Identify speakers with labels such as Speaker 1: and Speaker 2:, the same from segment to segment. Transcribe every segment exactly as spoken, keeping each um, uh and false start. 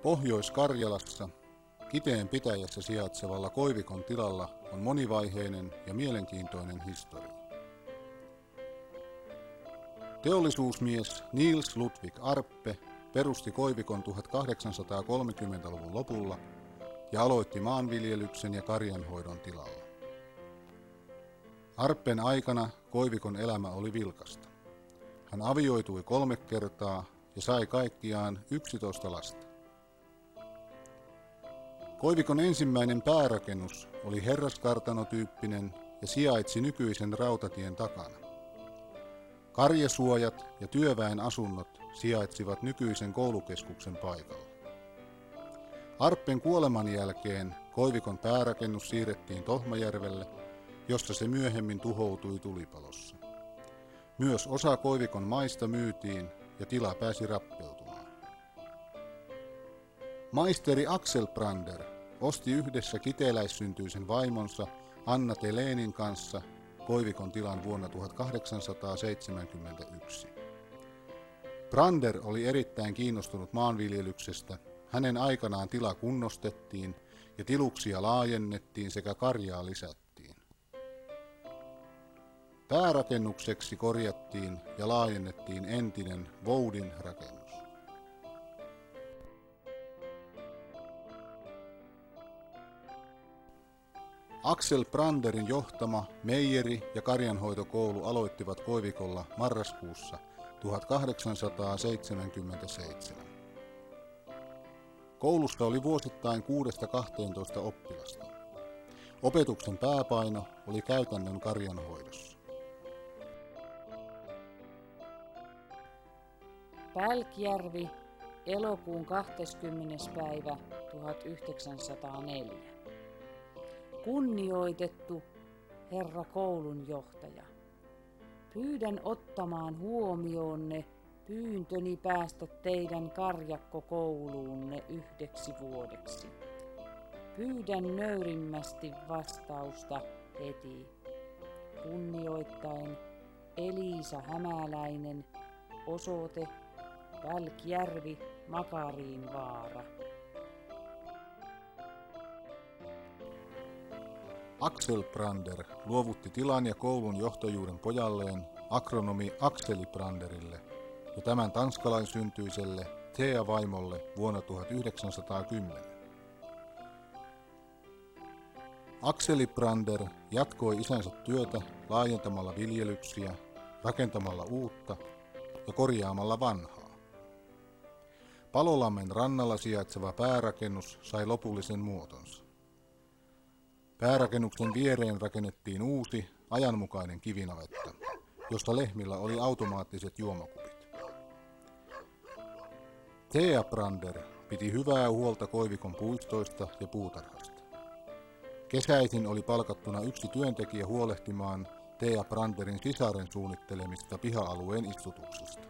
Speaker 1: Pohjois-Karjalassa Kiteen pitäjässä sijaitsevalla Koivikon tilalla on monivaiheinen ja mielenkiintoinen historia. Teollisuusmies Niels Ludwig Arpe perusti Koivikon tuhatkahdeksansataakolmekymmentäluvun lopulla ja aloitti maanviljelyksen ja karjanhoidon tilalla. Arpen aikana Koivikon elämä oli vilkasta. Hän avioitui kolme kertaa ja sai kaikkiaan yksitoista lasta. Koivikon ensimmäinen päärakennus oli herraskartanotyyppinen ja sijaitsi nykyisen rautatien takana. Karjasuojat ja työväen asunnot sijaitsivat nykyisen koulukeskuksen paikalla. Arppen kuoleman jälkeen Koivikon päärakennus siirrettiin Tohmajärvelle, jossa se myöhemmin tuhoutui tulipalossa. Myös osa Koivikon maista myytiin ja tila pääsi rappeutumaan. Maisteri Axel Brander osti yhdessä kiteeläissyntyisen vaimonsa Anna Telenin kanssa Koivikon tilan vuonna tuhatkahdeksansataaseitsemänkymmentäyksi. Brander oli erittäin kiinnostunut maanviljelyksestä. Hänen aikanaan tila kunnostettiin ja tiluksia laajennettiin sekä karjaa lisättiin. Päärakennukseksi korjattiin ja laajennettiin entinen Voudin rakennus. Axel Branderin johtama meijeri- ja karjanhoitokoulu aloittivat Koivikolla marraskuussa tuhatkahdeksansataaseitsemänkymmentäseitsemän. Koulussa oli vuosittain kuudesta kahteentoista oppilasta. Opetuksen pääpaino oli käytännön karjanhoidossa.
Speaker 2: Pälkjärvi, elokuun kahdeskymmenes päivä tuhatyhdeksänsataaneljä. Kunnioitettu herra koulunjohtaja, pyydän ottamaan huomioonne pyyntöni päästä teidän karjakkokouluunne yhdeksi vuodeksi. Pyydän nöyrimmästi vastausta heti. Kunnioittaen Eliisa Hämäläinen, osoite Pälkjärvi, Makariinvaara.
Speaker 1: Axel Brander luovutti tilan ja koulun johtajuuden pojalleen, agronomi Akseli Branderille ja tämän tanskalaissyntyiselle Thea-vaimolle vuonna tuhatyhdeksänsataakymmenen. Akseli Brander jatkoi isänsä työtä laajentamalla viljelyksiä, rakentamalla uutta ja korjaamalla vanhaa. Palolammen rannalla sijaitseva päärakennus sai lopullisen muotonsa. Päärakennuksen viereen rakennettiin uusi, ajanmukainen kivinavetta, jossa lehmillä oli automaattiset juomakupit. Thea Brander piti hyvää huolta Koivikon puistoista ja puutarhasta. Kesäisin oli palkattuna yksi työntekijä huolehtimaan Thea Branderin sisaren suunnittelemista piha-alueen istutuksista.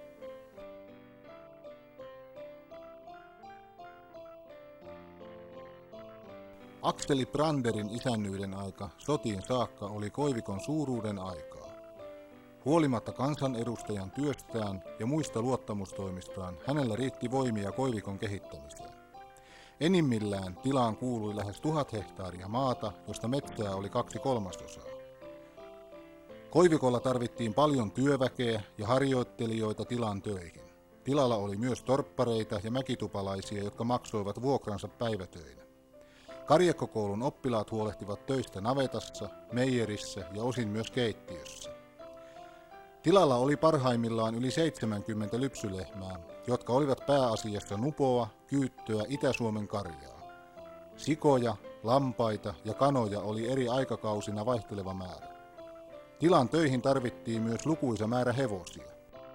Speaker 1: Akseli Branderin isännyyden aika sotiin saakka oli Koivikon suuruuden aikaa. Huolimatta kansanedustajan työstään ja muista luottamustoimistaan hänellä riitti voimia Koivikon kehittämiseen. Enimmillään tilaan kuului lähes tuhat hehtaaria maata, josta metsää oli kaksi kolmasosaa. Koivikolla tarvittiin paljon työväkeä ja harjoittelijoita tilan töihin. Tilalla oli myös torppareita ja mäkitupalaisia, jotka maksoivat vuokransa päivätöinä. Karjakkokoulun oppilaat huolehtivat töistä navetassa, meijerissä ja osin myös keittiössä. Tilalla oli parhaimmillaan yli seitsemänkymmentä lypsylehmää, jotka olivat pääasiassa nupoa, kyyttöä Itä-Suomen karjaa. Sikoja, lampaita ja kanoja oli eri aikakausina vaihteleva määrä. Tilan töihin tarvittiin myös lukuisa määrä hevosia.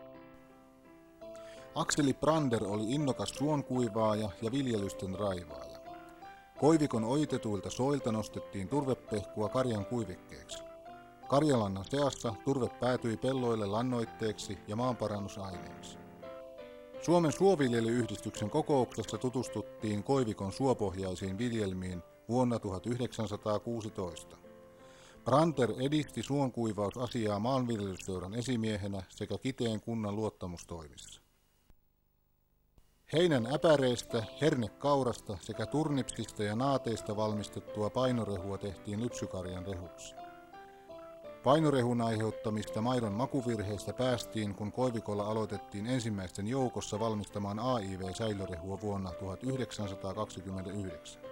Speaker 1: Akseli Brander oli innokas suonkuivaaja ja viljelysten raivaaja. Koivikon ojitetuilta soilta nostettiin turvepehkua karjan kuivikkeeksi. Karjalannan seassa turve päätyi pelloille lannoitteeksi ja maanparannusaineeksi. Suomen suoviljelyyhdistyksen kokouksessa tutustuttiin Koivikon suopohjaisiin viljelmiin vuonna tuhatyhdeksänsataakuusitoista. Brander edisti suonkuivausasiaa maanviljelysseuran esimiehenä sekä Kiteen kunnan luottamustoimissa. Heinän äpäreistä, hernekaurasta sekä turnipsista ja naateista valmistettua painorehua tehtiin lypsykarjan rehuksi. Painorehun aiheuttamista maidon makuvirheistä päästiin, kun Koivikolla aloitettiin ensimmäisten joukossa valmistamaan A I V-säilörehua vuonna tuhatyhdeksänsataakaksikymmentäyhdeksän.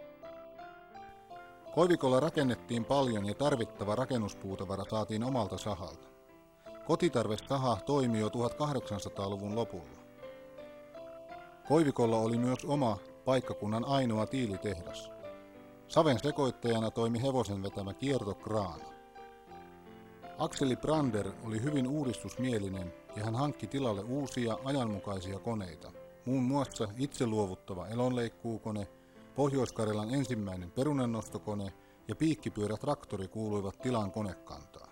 Speaker 1: Koivikolla rakennettiin paljon ja tarvittava rakennuspuutavara saatiin omalta sahalta. Kotitarvesaha toimi jo tuhatkahdeksansataaluvun lopulla. Koivikolla oli myös oma paikkakunnan ainoa tiilitehdas. Saven sekoittajana toimi hevosen vetämä kiertokraana. Akseli Brander oli hyvin uudistusmielinen ja hän hankki tilalle uusia ajanmukaisia koneita, muun muassa itse luovuttava elonleikkuukone, Pohjois-Karjalan ensimmäinen perunannostokone ja piikkipyörätraktori kuuluivat tilan konekantaan.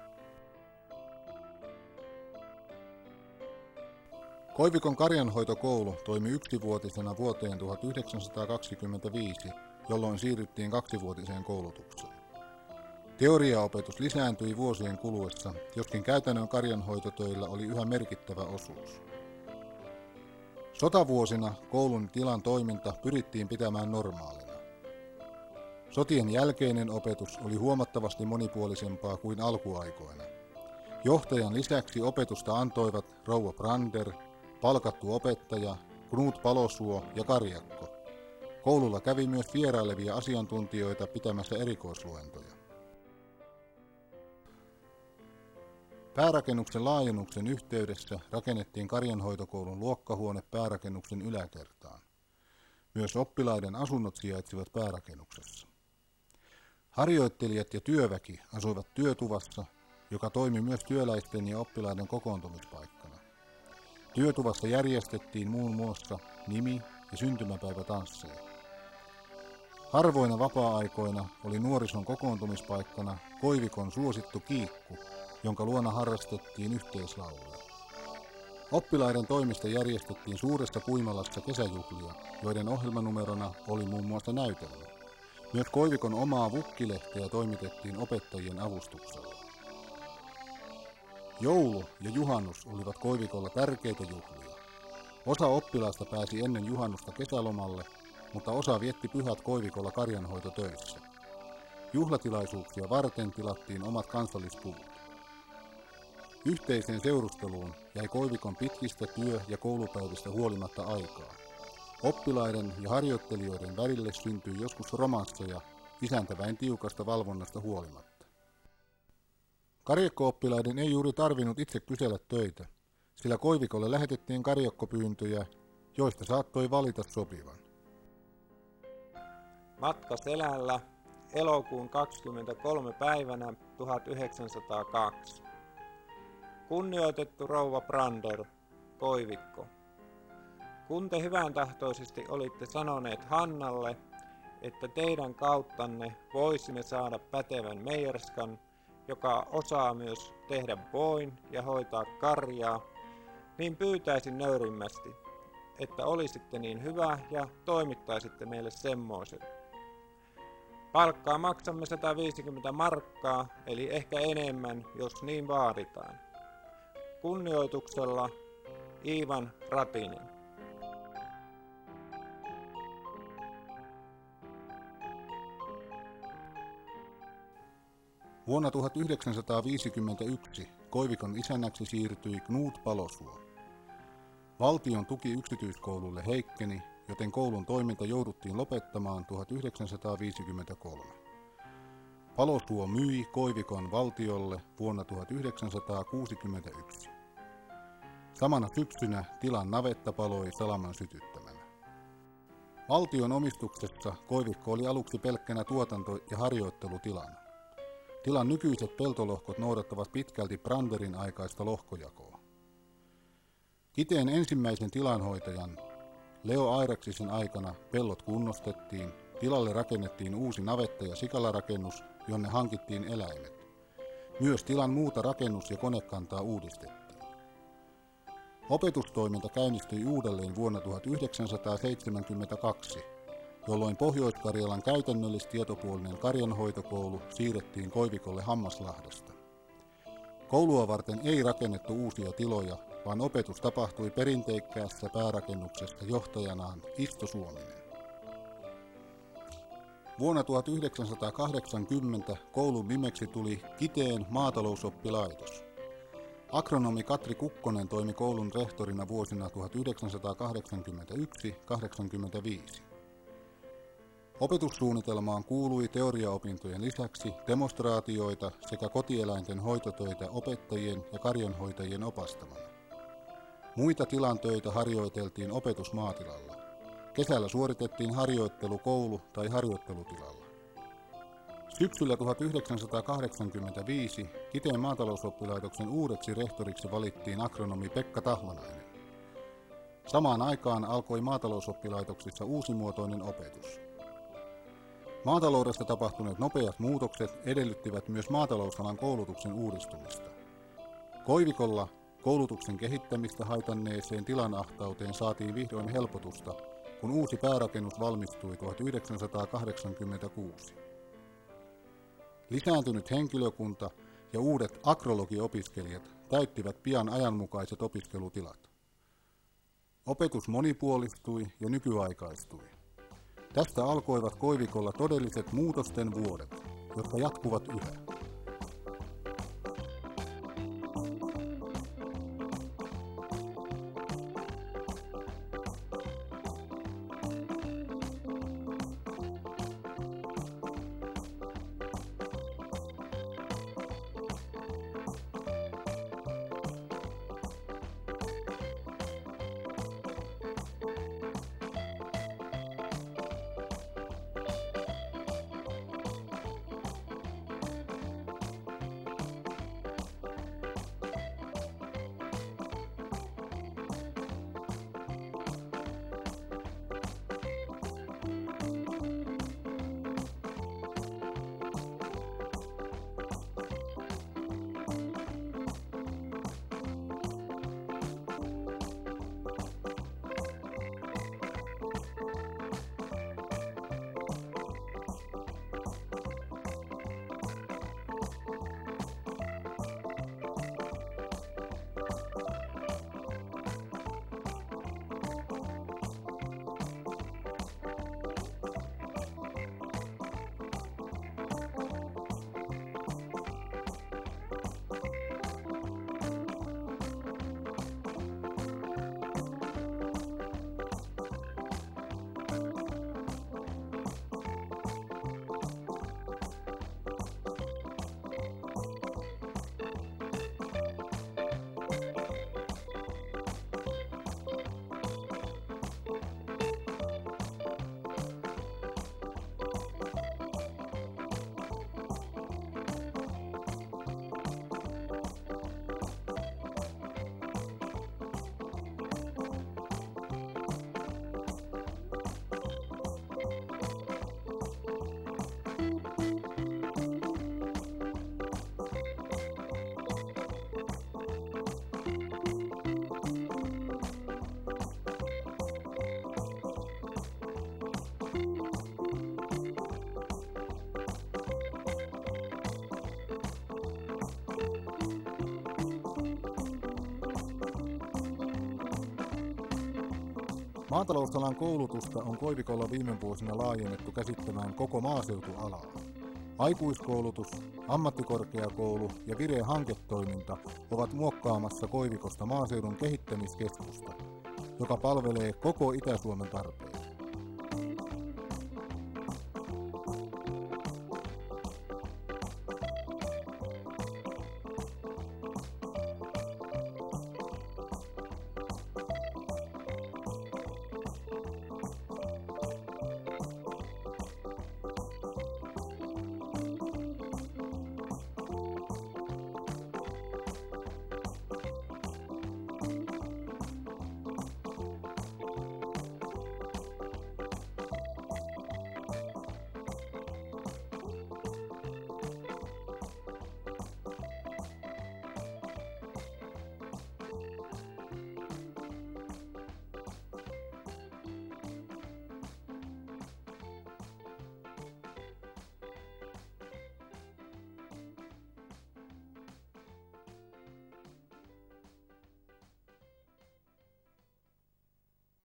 Speaker 1: Koivikon karjanhoitokoulu toimi yksivuotisena vuoteen tuhatyhdeksänsataakaksikymmentäviisi, jolloin siirryttiin kaksivuotiseen koulutukseen. Teoriaopetus lisääntyi vuosien kuluessa, joskin käytännön karjanhoitotöillä oli yhä merkittävä osuus. Sotavuosina koulun tilan toiminta pyrittiin pitämään normaalina. Sotien jälkeinen opetus oli huomattavasti monipuolisempaa kuin alkuaikoina. Johtajan lisäksi opetusta antoivat rouva Brander, palkattu opettaja, Knut Palosuo ja Karjakko. Koululla kävi myös vierailevia asiantuntijoita pitämässä erikoisluentoja. Päärakennuksen laajennuksen yhteydessä rakennettiin karjanhoitokoulun luokkahuone päärakennuksen yläkertaan. Myös oppilaiden asunnot sijaitsivat päärakennuksessa. Harjoittelijat ja työväki asuivat työtuvassa, joka toimi myös työläisten ja oppilaiden kokoontumispaikkana. Työtuvassa järjestettiin muun muassa nimi- ja syntymäpäivätansseja. Harvoina vapaa-aikoina oli nuorison kokoontumispaikkana Koivikon suosittu kiikku, jonka luona harrastettiin yhteislauluja. Oppilaiden toimista järjestettiin suuressa Puimalassa kesäjuhlia, joiden ohjelmanumerona oli muun muassa näytelmä. Myös Koivikon omaa vukkilehteä toimitettiin opettajien avustuksella. Joulu ja juhannus olivat Koivikolla tärkeitä juhlia. Osa oppilaista pääsi ennen juhannusta kesälomalle, mutta osa vietti pyhät Koivikolla karjanhoitotöissä. Juhlatilaisuuksia varten tilattiin omat kansallispuvut. Yhteiseen seurusteluun jäi Koivikon pitkistä työ- ja koulupäivistä huolimatta aikaa. Oppilaiden ja harjoittelijoiden välille syntyi joskus romansseja isäntäväin tiukasta valvonnasta huolimatta. Karjakko-oppilaiden ei juuri tarvinnut itse kysellä töitä, sillä Koivikolle lähetettiin karjakkopyyntöjä, joista saattoi valita sopivan.
Speaker 3: Matka selällä elokuun kaksikymmentäkolme päivänä tuhatyhdeksänsataakaksi. Kunnioitettu rouva Brander, Koivikko. Kun te hyväntahtoisesti olitte sanoneet Hannalle, että teidän kauttanne voisimme saada pätevän meijerskan, joka osaa myös tehdä voin ja hoitaa karjaa, niin pyytäisin nöyrimmästi, että olisitte niin hyvä ja toimittaisitte meille semmoisen. Palkkaa maksamme sata viisikymmentä markkaa, eli ehkä enemmän, jos niin vaaditaan. Kunnioituksella Iivan Ratinen.
Speaker 1: Vuonna tuhatyhdeksänsataaviisikymmentäyksi Koivikon isännäksi siirtyi Knut Palosuo. Valtion tuki yksityiskoululle heikkeni, joten koulun toiminta jouduttiin lopettamaan tuhatyhdeksänsataaviisikymmentäkolme. Palosuo myi Koivikon valtiolle vuonna tuhatyhdeksänsataakuusikymmentäyksi. Samana syksynä tilan navetta paloi salaman sytyttämänä. Valtion omistuksessa Koivikko oli aluksi pelkkänä tuotanto- ja harjoittelutilana. Tilan nykyiset peltolohkot noudattavat pitkälti Branderin aikaista lohkojakoa. Kiteen ensimmäisen tilanhoitajan Leo Airaksisen aikana pellot kunnostettiin, tilalle rakennettiin uusi navetta- ja sikalarakennus, jonne hankittiin eläimet. Myös tilan muuta rakennus- ja konekantaa uudistettiin. Opetustoiminta käynnistyi uudelleen vuonna tuhatyhdeksänsataaseitsemänkymmentäkaksi, jolloin Pohjois-Karjalan käytännöllis-tietopuolinen karjanhoitokoulu siirrettiin Koivikolle Hammaslahdesta. Koulua varten ei rakennettu uusia tiloja, vaan opetus tapahtui perinteikkäässä päärakennuksesta johtajanaan Isto Suominen. Vuonna tuhatyhdeksänsataakahdeksankymmentä koulun nimeksi tuli Kiteen maatalousoppilaitos. Agronomi Katri Kukkonen toimi koulun rehtorina vuosina tuhatyhdeksänsataakahdeksankymmentäyksi kahdeksankymmentäviisi. Opetussuunnitelmaan kuului teoriaopintojen lisäksi demonstraatioita sekä kotieläinten hoitotöitä opettajien ja karjanhoitajien opastamana. Muita tilantöitä harjoiteltiin opetusmaatilalla. Kesällä suoritettiin harjoittelu koulu- tai harjoittelutilalla. Syksyllä tuhatyhdeksänsataakahdeksankymmentäviisi Kiteen maatalousoppilaitoksen uudeksi rehtoriksi valittiin agronomi Pekka Tahvanainen. Samaan aikaan alkoi maatalousoppilaitoksissa uusimuotoinen opetus. Maataloudessa tapahtuneet nopeat muutokset edellyttivät myös maatalousalan koulutuksen uudistumista. Koivikolla koulutuksen kehittämistä haitanneeseen tilanahtauteen saatiin vihdoin helpotusta, kun uusi päärakennus valmistui tuhatyhdeksänsataakahdeksankymmentäkuusi. Lisääntynyt henkilökunta ja uudet agrologiopiskelijat täyttivät pian ajanmukaiset opiskelutilat. Opetus monipuolistui ja nykyaikaistui. Tästä alkoivat Koivikolla todelliset muutosten vuodet, jotka jatkuvat yhä. Maatalousalan koulutusta on Koivikolla viime vuosina laajennettu käsittämään koko maaseutualaa. Aikuiskoulutus, ammattikorkeakoulu ja Vire-hanketoiminta ovat muokkaamassa Koivikosta maaseudun kehittämiskeskusta, joka palvelee koko Itä-Suomen tarpeita.